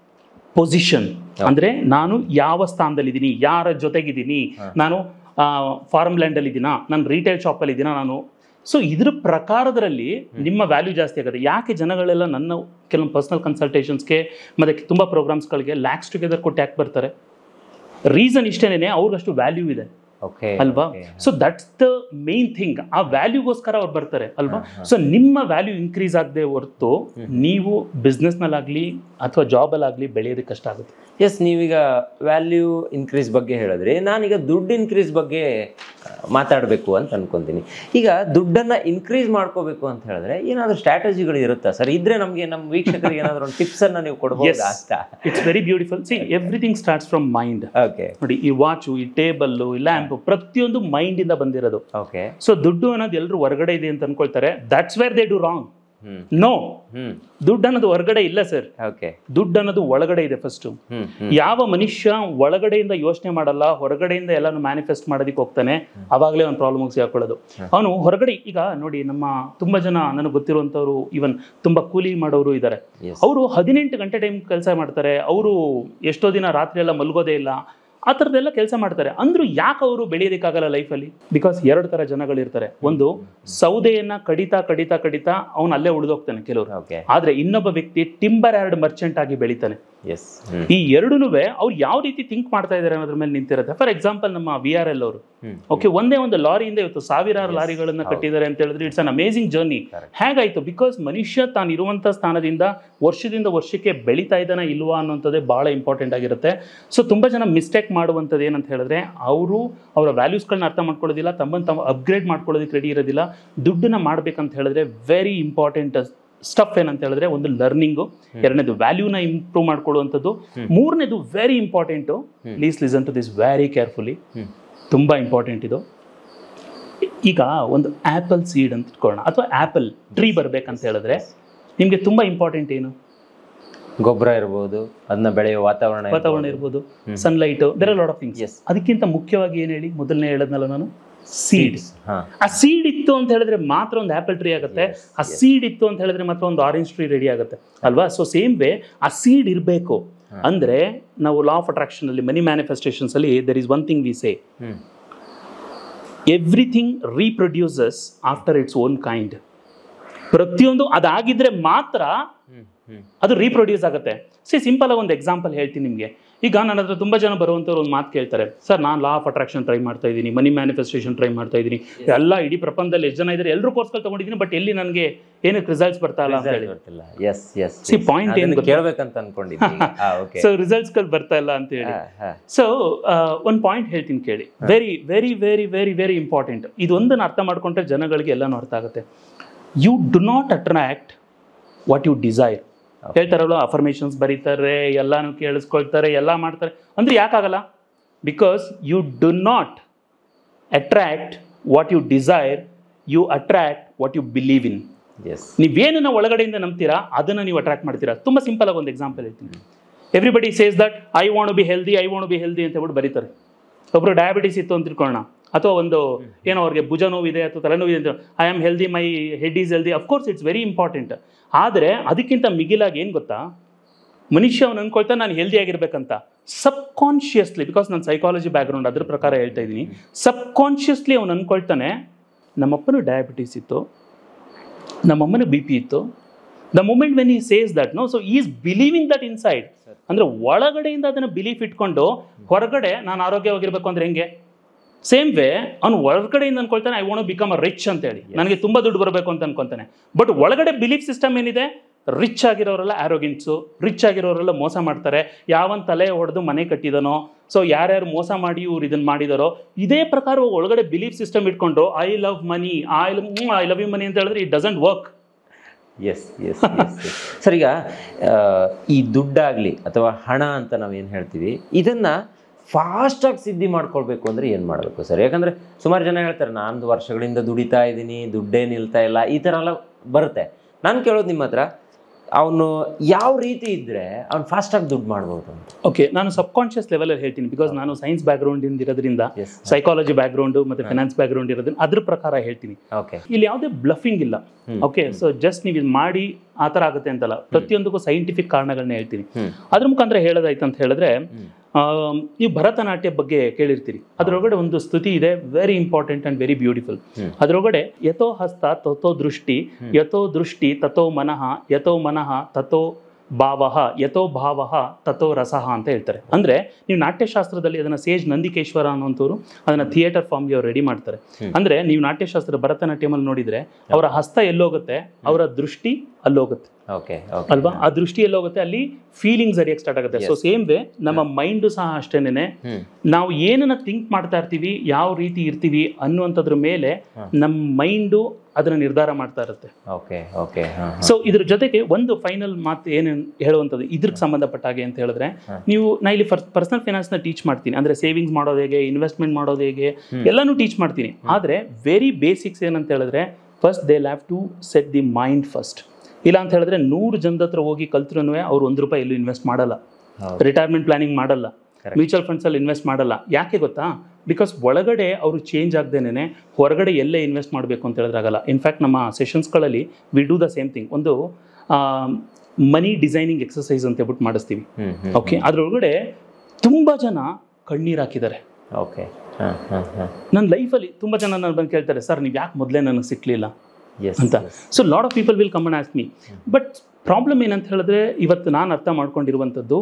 S1: ಪೊಸಿಷನ್. ಅಂದ್ರೆ ನಾನು ಯಾವ ಸ್ಥಾನದಲ್ಲಿದ್ದೀನಿ, ಯಾರ ಜೊತೆಗಿದ್ದೀನಿ, ನಾನು ಫಾರ್ಮ್ ಲ್ಯಾಂಡ್ ಅಲ್ಲಿ ಇದ್ದೀನಾ, ನಾನು ರಿಟೇಲ್ ಶಾಪ್ ಅಲ್ಲಿ ಇದ್ದೀನಾ ನಾನು. ಸೊ ಇದ್ರ ಪ್ರಕಾರದಲ್ಲಿ ನಿಮ್ಮ ವ್ಯಾಲ್ಯೂ ಜಾಸ್ತಿ ಆಗುತ್ತೆ. ಯಾಕೆ ಜನಗಳೆಲ್ಲ ನನ್ನ ಕೆಲವೊಂದು ಪರ್ಸನಲ್ ಕನ್ಸಲ್ಟೇಷನ್ಸ್ಗೆ ಮತ್ತೆ ತುಂಬಾ ಪ್ರೋಗ್ರಾಮ್ಸ್ಗಳಿಗೆ ಲ್ಯಾಕ್ಸ್ ಟುಗೆದರ್ ಕೊಟ್ಟು ಯಾಕೆ ಬರ್ತಾರೆ? ರೀಸನ್ ಇಷ್ಟೇನೆ, ಅವ್ರಿಗಷ್ಟು ವ್ಯಾಲ್ಯೂ ಇದೆ.
S2: ಓಕೆ
S1: ಅಲ್ವಾ? So that's the main thing. ಆ ವ್ಯಾಲ್ಯೂಗೋಸ್ಕರ ಅವ್ರು ಬರ್ತಾರೆ ಅಲ್ವಾ? ಸೊ ನಿಮ್ಮ ವ್ಯಾಲ್ಯೂ ಇನ್ಕ್ರೀಸ್ ಆಗದೆ ಹೊರತು ನೀವು ಬಿಸ್ನೆಸ್ ನಲ್ಲಾಗ್ಲಿ ಅಥವಾ ಜಾಬ್ ಅಲ್ಲಾಗ್ಲಿ ಬೆಳೆಯೋದಕ್ಕೆ ಕಷ್ಟ ಆಗುತ್ತೆ.
S2: ಎಸ್, ನೀವೀಗ ವ್ಯಾಲ್ಯೂ ಇನ್ಕ್ರೀಸ್ ಬಗ್ಗೆ ಹೇಳಿದ್ರೆ, ನಾನೀಗ ದುಡ್ಡು ಇನ್ಕ್ರೀಸ್ ಬಗ್ಗೆ ಮಾತಾಡಬೇಕು ಅಂತ ಅನ್ಕೊಂತೀನಿ. ಈಗ ದುಡ್ಡನ್ನು ಇನ್ಕ್ರೀಸ್ ಮಾಡ್ಕೋಬೇಕು ಅಂತ ಹೇಳಿದ್ರೆ ಏನಾದರೂ ಸ್ಟ್ರಾಟಜಿಗಳು ಇರುತ್ತಾ ಸರ್? ಇದ್ರೆ ನಮಗೆ ನಮ್ಮ ವೀಕ್ಷಕರಿಗೆ ಏನಾದರೂ ಒಂದು ಟಿಪ್ಸ್ ಅನ್ನು ನೀವು ಕೊಡಬಹುದು ಅಂತ.
S1: It's very beautiful. See, everything starts from mind.
S2: Okay,
S1: ನೋಡಿ, ಈ ವಾಚು, ಈ ಟೇಬಲ್, ಈ ಲ್ಯಾಂಪ್, ಪ್ರತಿಯೊಂದು ಮೈಂಡ್ ಇಂದ ಬಂದಿರೋದು.
S2: ಓಕೆ.
S1: ಸೊ ದುಡ್ಡು ಅನ್ನೋದು ಎಲ್ಲರೂ ಹೊರಗಡೆ ಇದೆ ಅಂತ ಅನ್ಕೊಳ್ತಾರೆ. That's where they do wrong. No, ದುಡ್ಡು ಅನ್ನೋದು ಹೊರಗಡೆ ಇಲ್ಲ ಸರ್. ದುಡ್ಡು ಅನ್ನೋದು ಒಳಗಡೆ ಇದೆ. ಫಸ್ಟ್ ಯಾವ ಮನುಷ್ಯ ಒಳಗಡೆಯಿಂದ ಯೋಚನೆ ಮಾಡಲ್ಲ, ಹೊರಗಡೆಯಿಂದ ಎಲ್ಲಾನು ಮ್ಯಾನಿಫೆಸ್ಟ್ ಮಾಡೋದಕ್ಕೆ ಹೋಗ್ತಾನೆ, ಅವಾಗಲೇ ಒಂದು ಪ್ರಾಬ್ಲಮ್ ಸಿಗಾಕೊಳ್ಳೋದು. ಅವನು ಹೊರಗಡೆ, ಈಗ ನೋಡಿ, ನಮ್ಮ ತುಂಬಾ ಜನ ನನಗೆ ಗೊತ್ತಿರುವಂತವ್ರು, ಈವನ್ ತುಂಬಾ ಕೂಲಿ ಮಾಡೋರು ಇದ್ದಾರೆ. ಅವರು 18 ಗಂಟೆ ಟೈಮ್ ಕೆಲಸ ಮಾಡ್ತಾರೆ. ಅವರು ಎಷ್ಟೋ ದಿನ ರಾತ್ರಿ ಎಲ್ಲ ಮಲ್ಗೋದೇ ಇಲ್ಲ. ಆ ಥರದ್ದೆಲ್ಲ ಕೆಲಸ ಮಾಡ್ತಾರೆ. ಅಂದ್ರೂ ಯಾಕೆ ಅವರು ಬೆಳೆಯೋದಕ್ಕಾಗಲ್ಲ ಲೈಫಲ್ಲಿ? ಬಿಕಾಸ್ 2 ಥರ ಜನಗಳಿರ್ತಾರೆ. ಒಂದು, ಸೌದೆಯನ್ನ ಕಡಿತಾ ಕಡಿತಾ ಕಡಿತಾ ಅವನು ಅಲ್ಲೇ ಉಳಿದೋಗ್ತಾನೆ ಕೆಲವರು. ಆದ್ರೆ ಇನ್ನೊಬ್ಬ ವ್ಯಕ್ತಿ ಟಿಂಬರ್ ಯಾರ್ಡ್ ಮರ್ಚೆಂಟ್ ಆಗಿ ಬೆಳಿತಾನೆ. ಈ ಎರಡೂನು ಅವ್ರು ಯಾವ ರೀತಿ ಥಿಂಕ್ ಮಾಡ್ತಾ ಇದಾರೆ ಅನ್ನೋದ್ರ ಮೇಲೆ ನಿಂತಿರುತ್ತೆ. ಫಾರ್ ಎಕ್ಸಾಂಪಲ್, ನಮ್ಮ VRL ಅವರು, ಓಕೆ, ಒಂದೇ ಒಂದು ಲಾರಿಯಿಂದ ಇವತ್ತು ಸಾವಿರಾರು ಲಾರಿಗಳನ್ನ ಕಟ್ಟಿದ್ದಾರೆ ಅಂತ ಹೇಳಿದ್ರೆ ಇಟ್ಸ್ ಅನ್ ಅಮೇಸಿಂಗ್ ಜರ್ನಿ. ಹೇಗಾಯ್ತು? ಬಿಕಾಸ್ ಮನುಷ್ಯ ತಾನಿರುವಂತ ಸ್ಥಾನದಿಂದ ವರ್ಷದಿಂದ ವರ್ಷಕ್ಕೆ ಬೆಳೀತಾ ಇದ್ದಾನ ಇಲ್ವಾ ಅನ್ನೋಂಥದ್ದೇ ಬಹಳ ಇಂಪಾರ್ಟೆಂಟ್ ಆಗಿರುತ್ತೆ. ಸೊ ತುಂಬಾ ಜನ ಮಿಸ್ಟೇಕ್ ಮಾಡುವಂಥದ್ದು ಏನಂತ ಹೇಳಿದ್ರೆ, ಅವರು ಅವರ ವ್ಯಾಲ್ಯೂಸ್ಗಳನ್ನ ಅರ್ಥ ಮಾಡ್ಕೊಳ್ಳೋದಿಲ್ಲ, ತಮ್ಮನ್ನು ತಾವು ಅಪ್ಗ್ರೇಡ್ ಮಾಡ್ಕೊಳ್ಳೋದಕ್ಕೆ ರೆಡಿ ಇರೋದಿಲ್ಲ. ದುಡ್ಡನ್ನ ಮಾಡ್ಬೇಕಂತ ಹೇಳಿದ್ರೆ ವೆರಿ ಇಂಪಾರ್ಟೆಂಟ್ ಸ್ಟಫ್ ಏನಂತ ಹೇಳಿದ್ರೆ, ಒಂದು ಲರ್ನಿಂಗು, ಎರಡನೇದು ವ್ಯಾಲ್ಯೂನ ಇಂಪ್ರೂವ್ ಮಾಡ್ಕೊಳ್ಳುವಂಥದ್ದು, ಮೂರನೇದು very important, please listen to this very carefully, ತುಂಬಾ ಇಂಪಾರ್ಟೆಂಟ್ ಇದು. ಈಗ ಒಂದು ಆಪಲ್ ಸೀಡ್ ಅಂತ ಇಟ್ಕೊಳ್ಳೋಣ, ಅಥವಾ ಆಪಲ್ ಟ್ರೀ ಬರ್ಬೇಕಂತ ಹೇಳಿದ್ರೆ ನಿಮ್ಗೆ ತುಂಬಾ ಇಂಪಾರ್ಟೆಂಟ್ ಏನು?
S2: ಗೊಬ್ಬರ ಇರ್ಬೋದು, ಅದನ್ನ ಬೆಳೆಯುವ ವಾತಾವರಣ
S1: ಇರ್ಬೋದು, sunlight, there are lot of things. ಅದಕ್ಕಿಂತ ಮುಖ್ಯವಾಗಿ ಏನ್ ಹೇಳಿ, ಮೊದಲನೇ ಹೇಳದ್ನಲ್ಲ ನಾನು, ಸೀಡ್ಸ್. ಆ ಸೀಡ್ ಇತ್ತು ಅಂತ ಹೇಳಿದ್ರೆ ಮಾತ್ರ ಒಂದು ಆಪಲ್ ಟ್ರೀ ಆಗುತ್ತೆ. ಆ ಸೀಡ್ ಇತ್ತು ಅಂತ ಹೇಳಿದ್ರೆ ಮಾತ್ರ ಒಂದು ಆರೆಂಜ್ ಟ್ರೀ ರೆಡಿ ಆಗುತ್ತೆ ಅಲ್ವಾ? ಸೊ ಸೇಮ್ ವೇ ಆ ಸೀಡ್ ಇರಬೇಕು ಅಂದ್ರೆ, ನಾವು ಲಾ ಆಫ್ ಅಟ್ರಾಕ್ಷನ್ ಅಲ್ಲಿ, ಮನಿ ಮ್ಯಾನಿಫೆಸ್ಟೇಷನ್ಸ್ ಅಲ್ಲಿ there is one thing we say, everything reproduces after its own kind. ಪ್ರತಿಯೊಂದು ಅದಾಗಿದ್ರೆ ಮಾತ್ರ ಅದು ರೀಪ್ರೊಡ್ಯೂಸ್ ಆಗುತ್ತೆ. ಸಿಂಪಲ್ ಆಗಿ ಒಂದು ಎಕ್ಸಾಂಪಲ್ ಹೇಳ್ತೀನಿ ನಿಮಗೆ. ಈಗ ನನ್ನ ಹತ್ರ ತುಂಬಾ ಜನ ಬರುವಂತವ್ರು ಒಂದು ಮಾತು ಕೇಳ್ತಾರೆ, ಸರ್ ನಾನು ಲಾ ಆಫ್ ಅಟ್ರಾಕ್ಷನ್ ಟ್ರೈ ಮಾಡ್ತಾ ಇದ್ದೀನಿ, ಮನಿ ಮ್ಯಾನಿಫೆಸ್ಟೇಷನ್ ಟ್ರೈ ಮಾಡ್ತಾ ಇದ್ದೀನಿ, ಎಲ್ಲ ಇಡೀ ಪ್ರಪಂಚದಲ್ಲಿ ಎಷ್ಟು ಜನ ಇದ್ದಾರೆ, ಎಲ್ಲರೂ ಕೋರ್ಸ್ಗಳು ತಗೊಂಡಿದ್ದೀನಿ, ಬಟ್ ಎಲ್ಲಿ ನನಗೆ ಏನಕ್ಕೆ ರಿಸಲ್ಟ್ಸ್ ಬರ್ತಾ ಇಲ್ಲ ಅಂತ ಹೇಳಿ. ಪಾಯಿಂಟ್ ಏನು
S2: ಕೇಳಬೇಕಂತ ಅನ್ಕೊಂಡಿದ್ದೀನಿ.
S1: ಸೊ ರಿಸಲ್ಟ್ಸ್ಗಳು ಬರ್ತಾ ಇಲ್ಲ ಅಂತ ಹೇಳಿ. ಸೊ ಒಂದು ಪಾಯಿಂಟ್ ಹೇಳ್ತೀನಿ ಕೇಳಿ, very very very very very important. ಇದೊಂದನ್ನು ಅರ್ಥ ಮಾಡ್ಕೊಂಡ್ರೆ ಜನಗಳಿಗೆ ಎಲ್ಲಾನು ಅರ್ಥ ಆಗುತ್ತೆ. You do not attract what you desire. ಹೇಳ್ತಾರಲ್ಲ, ಅಫರ್ಮೇಷನ್ಸ್ ಬರೀತಾರೆ, ಎಲ್ಲಾನು ಕೇಳಿಸ್ಕೊಳ್ತಾರೆ, ಎಲ್ಲ ಮಾಡ್ತಾರೆ, ಅಂದ್ರೆ ಯಾಕಾಗಲ್ಲ? Because you do not attract what you desire, you attract what you believe in. ನೀವೇನನ್ನ ಒಳಗಡೆಯಿಂದ ನಂಬ್ತೀರಾ ಅದನ್ನ ನೀವು ಅಟ್ರಾಕ್ಟ್ ಮಾಡ್ತೀರಾ. ತುಂಬಾ ಸಿಂಪಲ್ ಆಗಿ ಒಂದು ಎಕ್ಸಾಂಪಲ್ ಹೇಳ್ತೀನಿ. Everybody says that I want to be healthy, I want to be healthy ಅಂತ ಹೇಳ್ಬಿಟ್ಟು ಬರೀತಾರೆ. ಒಬ್ರು ಡಯಾಬಿಟಿಸ್ ಇತ್ತು ಅಂತ ತಿಳ್ಕೊಳ್ಳೋಣ, ಅಥವಾ ಒಂದು ಏನೋ ಅವ್ರಿಗೆ ಭುಜ ನೋವಿದೆ ಅಥವಾ ತಲೆನೋವಿದೆ ಅಂತ, I am healthy, my head is healthy. Of course it's very important. ಆದರೆ ಅದಕ್ಕಿಂತ ಮಿಗಿಲಾಗಿ ಏನು ಗೊತ್ತಾ, ಮನುಷ್ಯ ಅವನು ಅನ್ಕೊಳ್ತಾ ನಾನು ಹೆಲ್ದಿ ಆಗಿರ್ಬೇಕಂತ ಸಬ್ ಕಾನ್ಷಿಯಸ್ಲಿ, ಬಿಕಾಸ್ ನಾನು ಸೈಕಾಲಜಿ ಬ್ಯಾಕ್ಗ್ರೌಂಡ್ ಅದ್ರ ಪ್ರಕಾರ ಹೇಳ್ತಾ ಇದ್ದೀನಿ, ಸಬ್ ಕಾನ್ಷಿಯಸ್ಲಿ ಅವನು ಅನ್ಕೊಳ್ತಾನೆ, ನಮ್ಮಪ್ಪನು ಡಯಾಬಿಟಿಸ್ ಇತ್ತು, ನಮ್ಮಮ್ಮನ BP ಇತ್ತು. The moment when he says that, no, so is believing that inside. ಅಂದ್ರೆ ಒಳಗಡೆಯಿಂದ ಅದನ್ನ ಬಿಲೀಫ್ ಇಟ್ಕೊಂಡು ಹೊರಗಡೆ ನಾನು ಆರೋಗ್ಯವಾಗಿರ್ಬೇಕು ಅಂದ್ರೆ ಹೆಂಗೆ? ಸೇಮ್ ವೇ ಅವ್ನು ಹೊರಗಡೆಯಿಂದ ಅನ್ಕೊಳ್ತಾನೆ, I want to become a rich ಅಂತ ಹೇಳಿ, ನನಗೆ ತುಂಬಾ ದುಡ್ಡು ಬರಬೇಕು ಅಂತ ಅನ್ಕೊಂತಾನೆ. ಬಟ್ ಒಳಗಡೆ ಬಿಲೀಫ್ ಸಿಸ್ಟಮ್ ಏನಿದೆ, ರಿಚ್ ಆಗಿರೋರೆಲ್ಲ ಆರೋಗ್ಯನ್ಸು, ರಿಚ್ ಆಗಿರೋರೆಲ್ಲ ಮೋಸ ಮಾಡ್ತಾರೆ, ಯಾವನ್ ತಲೆ ಹೊಡೆದು ಮನೆ ಕಟ್ಟಿದನೋ, ಸೊ ಯಾರ್ಯಾರು ಮೋಸ ಮಾಡಿ ಇವ್ರು ಇದನ್ನ ಮಾಡಿದಾರೋ, ಇದೇ ಪ್ರಕಾರ ಒಳಗಡೆ ಬಿಲೀಫ್ ಸಿಸ್ಟಮ್ ಇಟ್ಕೊಂಡು I love money, I love you money ಅಂತ ಹೇಳಿದ್ರೆ ಇಟ್ ಡಸಂಟ್ ವರ್ಕ್.
S2: ಸರ್, ಈಗ ಈ ದುಡ್ಡಾಗ್ಲಿ ಅಥವಾ ಹಣ ಅಂತ ನಾವೇನು ಹೇಳ್ತೀವಿ, ಇದನ್ನ ಫಾಸ್ಟಾಗಿ ಸಿದ್ಧಿ ಮಾಡ್ಕೊಳ್ಬೇಕು ಅಂದರೆ ಏನು ಮಾಡಬೇಕು ಸರ್? ಯಾಕಂದರೆ ಸುಮಾರು ಜನ ಹೇಳ್ತಾರೆ, ನಾನು ವರ್ಷಗಳಿಂದ ದುಡಿತಾ ಇದ್ದೀನಿ, ದುಡ್ಡೇ ನಿಲ್ತಾ ಇಲ್ಲ, ಈ ಥರ ಎಲ್ಲ ಬರುತ್ತೆ. ನಾನು ಕೇಳೋದು ನಿಮ್ಮ ಹತ್ರ, ಅವನು ಯಾವ ರೀತಿ ಇದ್ದರೆ ಅವ್ನು ಫಾಸ್ಟಾಗಿ ದುಡ್ಡು ಮಾಡ್ಬೋದು ಅಂತ.
S1: ಓಕೆ, ನಾನು ಸಬ್ ಕಾನ್ಷಿಯಸ್ ಲೆವೆಲಲ್ಲಿ ಹೇಳ್ತೀನಿ, ಬಿಕಾಸ್ ನಾನು ಸೈನ್ಸ್ ಬ್ಯಾಕ್ಗ್ರೌಂಡ್ ಇರೋದ್ರಿಂದ, ಸೈಕಾಲಜಿ ಬ್ಯಾಕ್ಗ್ರೌಂಡು ಮತ್ತು ಫಿನಾನ್ಸ್ ಬ್ಯಾಕ್ಗ್ರೌಂಡ್ ಇರೋದ್ರಿಂದ ಅದ್ರ ಪ್ರಕಾರ ಹೇಳ್ತೀನಿ.
S2: ಓಕೆ, ಇಲ್ಲಿ
S1: ಯಾವುದೇ ಬ್ಲಫಿಂಗ್ ಇಲ್ಲ. ಓಕೆ, ಸೊ ಜಸ್ಟ್ ನೀವು ಇದು ಮಾಡಿ ಆ ಥರ ಆಗುತ್ತೆ ಅಂತಲ್ಲ, ಪ್ರತಿಯೊಂದಕ್ಕೂ ಸೈಂಟಿಫಿಕ್ ಕಾರಣಗಳನ್ನ ಹೇಳ್ತೀನಿ. ಅದ್ರ ಮುಖಾಂತರ ಹೇಳೋದಾಯ್ತು ಅಂತ ಹೇಳಿದ್ರೆ, ನೀವು ಭರತನಾಟ್ಯ ಬಗ್ಗೆ ಕೇಳಿರ್ತೀರಿ. ಅದರೊಳಗಡೆ ಒಂದು ಸ್ತುತಿ ಇದೆ, very important and very beautiful. ಅದರೊಳಗಡೆ ಯಥೋ ಹಸ್ತ ತಥೋ ದೃಷ್ಟಿ, ಯಥೋ ದೃಷ್ಟಿ ತಥೋ ಮನಃ, ಯಥೋ ಮನಃ ತಥೋ ಭಾವಃ ಯಥೋ ಭಾವಃ ತಥೋ ರಸಃ ಅಂತ ಹೇಳ್ತಾರೆ. ಅಂದರೆ ನೀವು ನಾಟ್ಯಶಾಸ್ತ್ರದಲ್ಲಿ ಅದನ್ನು ಸೇಜ್ ನಂದಿಕೇಶ್ವರ ಅನ್ನುವಂಥವ್ರು ಅದನ್ನು ಥಿಯೇಟರ್ ಫಾರ್ಮ್ಗೆ ಅವ್ರು ರೆಡಿ ಮಾಡ್ತಾರೆ. ಅಂದರೆ ನೀವು ನಾಟ್ಯಶಾಸ್ತ್ರ ಭರತನಾಟ್ಯಮಲ್ಲಿ ನೋಡಿದರೆ ಅವರ ಹಸ್ತ ಎಲ್ಲೋಗುತ್ತೆ, ಅವರ ದೃಷ್ಟಿ ಅಲ್ಲೋಗುತ್ತೆ ಅಲ್ವಾ, ಆ ದೃಷ್ಟಿ ಎಲ್ಲೋಗುತ್ತೆ, ಅಲ್ಲಿ ಫೀಲಿಂಗ್ಸ್ ಅರಿಯಕ್ಕೆ ಸ್ಟಾರ್ಟ್ ಆಗುತ್ತೆ. ಸೊ ಸೇಮ್ ವೇ ನಮ್ಮ ಮೈಂಡು ಸಹ ಅಷ್ಟೇನೆ, ನಾವು ಏನನ್ನ ಥಿಂಕ್ ಮಾಡ್ತಾ ಇರ್ತೀವಿ, ಯಾವ ರೀತಿ ಇರ್ತೀವಿ ಅನ್ನುವಂಥದ್ರ ಮೇಲೆ ನಮ್ಮ ಮೈಂಡು ಅದನ್ನ ನಿರ್ಧಾರ ಮಾಡ್ತಾ ಇರುತ್ತೆ. ಸೊ ಇದ್ರ ಜೊತೆಗೆ ಒಂದು ಫೈನಲ್ ಮಾತು ಏನು ಹೇಳುವಂಥದ್ದು ಇದ್ರಿಗೆ ಸಂಬಂಧಪಟ್ಟ ಹಾಗೆ ಅಂತ ಹೇಳಿದ್ರೆ, ನಾ ಇಲ್ಲಿ ಪರ್ಸನಲ್ ಫೈನಾನ್ಸ್ ನ ಟೀಚ್ ಮಾಡ್ತೀನಿ, ಅಂದ್ರೆ ಸೇವಿಂಗ್ಸ್ ಮಾಡೋದು ಹೇಗೆ, ಇನ್ವೆಸ್ಟ್ಮೆಂಟ್ ಮಾಡೋದು ಹೇಗೆ, ಎಲ್ಲಾನು ಟೀಚ್ ಮಾಡ್ತೀನಿ. ಆದ್ರೆ ವೆರಿ ಬೇಸಿಕ್ಸ್ ಏನಂತ ಹೇಳಿದ್ರೆ, first they have to set the mind first. ಇಲ್ಲ ಅಂತ ಹೇಳಿದ್ರೆ 100 ಜನದ ಹತ್ರ ಹೋಗಿ ಕಲ್ತ್ರೂ ಅವ್ರು ₹1 ಎಲ್ಲೂ ಇನ್ವೆಸ್ಟ್ ಮಾಡಲ್ಲ, ರಿಟೈರ್ಮೆಂಟ್ ಪ್ಲಾನಿಂಗ್ ಮಾಡಲ್ಲ, ಮ್ಯೂಚುವಲ್ ಫಂಡ್ಸ್ ಅಲ್ಲಿ ಇನ್ವೆಸ್ಟ್ ಮಾಡಲ್ಲ. ಯಾಕೆ ಗೊತ್ತಾ? ಬಿಕಾಸ್ ಒಳಗಡೆ ಅವರು ಚೇಂಜ್ ಆಗದೇನೆ ಹೊರಗಡೆ ಎಲ್ಲೇ ಇನ್ವೆಸ್ಟ್ ಮಾಡಬೇಕು ಅಂತ ಹೇಳಿದ್ರಾಗಲ್ಲ. ಇನ್ಫ್ಯಾಕ್ಟ್ ನಮ್ಮ ಸೆಷನ್ಸ್ಗಳಲ್ಲಿ we do the same thing. ಒಂದು ಮನಿ ಡಿಸೈನಿಂಗ್ ಎಕ್ಸಸೈಸ್ ಅಂತ ಹೇಳ್ಬಿಟ್ಟು ಮಾಡಿಸ್ತೀವಿ. ಓಕೆ, ಅದ್ರೊಳಗಡೆ ತುಂಬ ಜನ ಕಣ್ಣೀರು ಹಾಕಿದ್ದಾರೆ. ನನ್ನ ಲೈಫಲ್ಲಿ ತುಂಬ ಜನ ನಾನು ಬಂದು ಕೇಳ್ತಾರೆ, ಸರ್ ನೀವು ಯಾಕೆ ಮೊದಲೇ ನನಗೆ ಸಿಕ್ಕಲಿಲ್ಲ ಅಂತ. So lot of people will come and ask me. But problem ಏನಂತ ಹೇಳಿದ್ರೆ, ಇವತ್ತು ನಾನು ಅರ್ಥ ಮಾಡ್ಕೊಂಡಿರುವಂಥದ್ದು,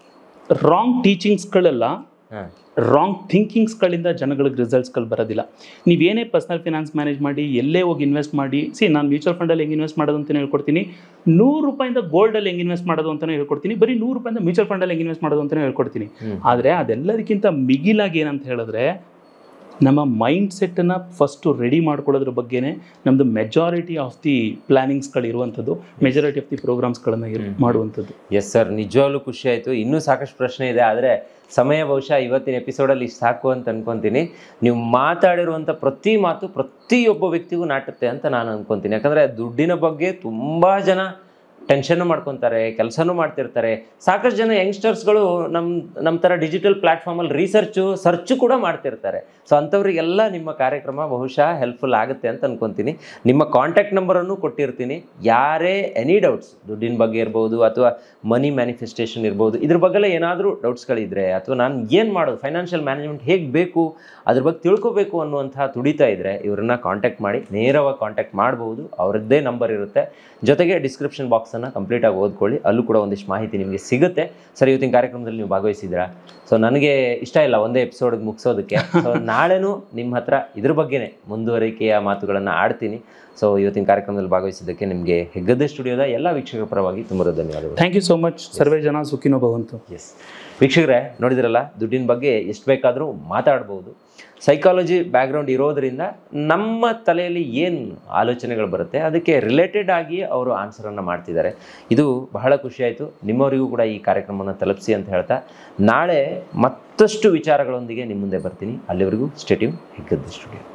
S1: ರಾಂಗ್ ಟೀಚಿಂಗ್ಸ್ಗಳೆಲ್ಲ ರಾಂಗ್ ಥಿಂಕಿಂಗ್ಸ್ಗಳಿಂದ ಜನಗಳಿಗೆ ರಿಸಲ್ಟ್ಸ್ಗಳು ಬರೋದಿಲ್ಲ. ನೀವೇನೇ ಪರ್ಸನಲ್ ಫಿನಾನ್ಸ್ ಮ್ಯಾನೇಜ್ ಮಾಡಿ, ಎಲ್ಲೇ ಹೋಗಿ ಇನ್ವೆಸ್ಟ್ ಮಾಡಿ, ನಾನು ಮ್ಯೂಚುವಲ್ ಫಂಡಲ್ಲಿ ಹೆಂಗೆ ಇನ್ವೆಸ್ಟ್ ಮಾಡೋದು ಅಂತಲೇ ಹೇಳ್ಕೊಡ್ತೀನಿ, ₹100 ಗೋಲ್ಡಲ್ಲಿ ಹೆಂಗೆ ಇನ್ವೆಸ್ಟ್ ಮಾಡೋದು ಅಂತಲೇ ಹೇಳ್ಕೊಡ್ತೀನಿ, ಬರೀ ₹100 ಮ್ಯೂಚುವಲ್ ಫಂಡಲ್ಲಿ ಹೆಂಗೆ ಇನ್ವೆಸ್ಟ್ ಮಾಡೋದು ಅಂತಲೇ ಹೇಳ್ಕೊಡ್ತೀನಿ. ಆದರೆ ಅದೆಲ್ಲದಕ್ಕಿಂತ ಮಿಗಿಲಾಗಿ ಏನಂತ ಹೇಳಿದ್ರೆ, ನಮ್ಮ ಮೈಂಡ್ ಸೆಟ್ಟನ್ನು ಫಸ್ಟು ರೆಡಿ ಮಾಡ್ಕೊಳ್ಳೋದ್ರ ಬಗ್ಗೆನೇ ನಮ್ಮದು ಮೆಜಾರಿಟಿ ಆಫ್ ದಿ ಪ್ಲಾನಿಂಗ್ಸ್ಗಳಿರುವಂಥದ್ದು, ಮೆಜಾರಿಟಿ ಆಫ್ ದಿ ಪ್ರೋಗ್ರಾಮ್ಸ್ಗಳನ್ನು ಮಾಡುವಂಥದ್ದು.
S2: ಎಸ್ ಸರ್, ನಿಜವಾಗ್ಲೂ ಖುಷಿ ಆಯಿತು. ಇನ್ನೂ ಸಾಕಷ್ಟು ಪ್ರಶ್ನೆ ಇದೆ, ಆದರೆ ಸಮಯ ಬಹುಶಃ ಇವತ್ತಿನ ಎಪಿಸೋಡಲ್ಲಿ ಇಷ್ಟು ಸಾಕು ಅಂತ ಅನ್ಕೊತೀನಿ. ನೀವು ಮಾತಾಡಿರುವಂಥ ಪ್ರತಿ ಮಾತು ಪ್ರತಿಯೊಬ್ಬ ವ್ಯಕ್ತಿಗೂ ನಾಟುತ್ತೆ ಅಂತ ನಾನು ಅನ್ಕೊತೀನಿ. ಯಾಕಂದರೆ ದುಡ್ಡಿನ ಬಗ್ಗೆ ತುಂಬ ಜನ ಟೆನ್ಷನ್ನು ಮಾಡ್ಕೊತಾರೆ, ಕೆಲಸನೂ ಮಾಡ್ತಿರ್ತಾರೆ. ಸಾಕಷ್ಟು ಜನ ಯಂಗ್ಸ್ಟರ್ಸ್ಗಳು ನಮ್ಮ ಥರ ಡಿಜಿಟಲ್ ಪ್ಲ್ಯಾಟ್ಫಾರ್ಮಲ್ಲಿ ಸರ್ಚು ಕೂಡ ಮಾಡ್ತಿರ್ತಾರೆ. ಸೊ ಅಂಥವ್ರಿಗೆಲ್ಲ ನಿಮ್ಮ ಕಾರ್ಯಕ್ರಮ ಬಹುಶಃ ಹೆಲ್ಪ್ಫುಲ್ ಆಗುತ್ತೆ ಅಂತ ಅನ್ಕೊತೀನಿ. ನಿಮ್ಮ ಕಾಂಟ್ಯಾಕ್ಟ್ ನಂಬರನ್ನು ಕೊಟ್ಟಿರ್ತೀನಿ. ಯಾರೇ ಎನಿ ಡೌಟ್ಸ್ ದುಡ್ಡಿನ ಬಗ್ಗೆ ಇರ್ಬೋದು, ಅಥವಾ ಮನಿ ಮ್ಯಾನಿಫೆಸ್ಟೇಷನ್ ಇರ್ಬೋದು, ಇದ್ರ ಬಗ್ಗೆ ಏನಾದರೂ ಡೌಟ್ಸ್ಗಳಿದ್ರೆ, ಅಥವಾ ನಾನು ಏನು ಮಾಡೋದು, ಫೈನಾನ್ಷಿಯಲ್ ಮ್ಯಾನೇಜ್ಮೆಂಟ್ ಹೇಗೆ ಬೇಕು, ಅದ್ರ ಬಗ್ಗೆ ತಿಳ್ಕೊಬೇಕು ಅನ್ನುವಂತಹ ತುಡಿತಾ ಇದ್ದರೆ ಇವ್ರನ್ನ ಕಾಂಟ್ಯಾಕ್ಟ್ ಮಾಡಿ, ನೇರವಾಗಿ ಕಾಂಟ್ಯಾಕ್ಟ್ ಮಾಡ್ಬೋದು. ಅವರದ್ದೇ ನಂಬರ್ ಇರುತ್ತೆ. ಜೊತೆಗೆ ಡಿಸ್ಕ್ರಿಪ್ಷನ್ ಬಾಕ್ಸನ್ನು ಕಂಪ್ಲೀಟಾಗಿ ಓದ್ಕೊಳ್ಳಿ, ಅಲ್ಲೂ ಕೂಡ ಒಂದಿಷ್ಟು ಮಾಹಿತಿ ನಿಮಗೆ ಸಿಗುತ್ತೆ. ಸರ್, ಇವತ್ತಿನ ಕಾರ್ಯಕ್ರಮದಲ್ಲಿ ನೀವು ಭಾಗವಹಿಸಿದ್ದೀರಾ. ಸೊ ನನಗೆ ಇಷ್ಟ ಇಲ್ಲ ಒಂದೇ ಎಪಿಸೋಡ್ಗೆ ಮುಗಿಸೋದಕ್ಕೆ. ಸೊ ನಾಳೆನೂ ನಿಮ್ಮ ಹತ್ರ ಇದ್ರ ಬಗ್ಗೆನೇ ಮುಂದುವರಿಕೆಯ ಮಾತುಗಳನ್ನು ಆಡ್ತೀನಿ. ಸೊ ಇವತ್ತಿನ ಕಾರ್ಯಕ್ರಮದಲ್ಲಿ ಭಾಗವಹಿಸಿದ್ದಕ್ಕೆ ನಿಮಗೆ ಹೆಗ್ಗದ್ದೆ ಸ್ಟುಡಿಯೋದ ಎಲ್ಲ ವೀಕ್ಷಕರ ಪರವಾಗಿ ತುಂಬ ಧನ್ಯವಾದಗಳು.
S1: Thank you so much. ಸರ್ವೇ ಜನ ಸುಖಿನೋ ಭವಂತು.
S2: ಎಸ್ ವೀಕ್ಷಕರೇ, ನೋಡಿದ್ರಲ್ಲ, ದುಡ್ಡಿನ ಬಗ್ಗೆ ಎಷ್ಟು ಬೇಕಾದರೂ ಮಾತಾಡ್ಬೋದು. ಸೈಕಾಲಜಿ ಬ್ಯಾಕ್ಗ್ರೌಂಡ್ ಇರೋದರಿಂದ ನಮ್ಮ ತಲೆಯಲ್ಲಿ ಏನು ಆಲೋಚನೆಗಳು ಬರುತ್ತೆ ಅದಕ್ಕೆ ರಿಲೇಟೆಡ್ ಆಗಿ ಅವರು ಆನ್ಸರನ್ನು ಮಾಡ್ತಿದ್ದಾರೆ. ಇದು ಬಹಳ ಖುಷಿಯಾಯಿತು. ನಿಮ್ಮವರಿಗೂ ಕೂಡ ಈ ಕಾರ್ಯಕ್ರಮವನ್ನು ತಲುಪಿಸಿ ಅಂತ ಹೇಳ್ತಾ, ನಾಳೆ ಮತ್ತಷ್ಟು ವಿಚಾರಗಳೊಂದಿಗೆ ನಿಮ್ಮ ಮುಂದೆ ಬರ್ತೀನಿ. ಅಲ್ಲಿವರೆಗೂ ಸ್ಟೇ ಟ್ಯೂನ್, ಹೆಗ್ಗದ್ದೆ ಸ್ಟುಡಿಯೋ.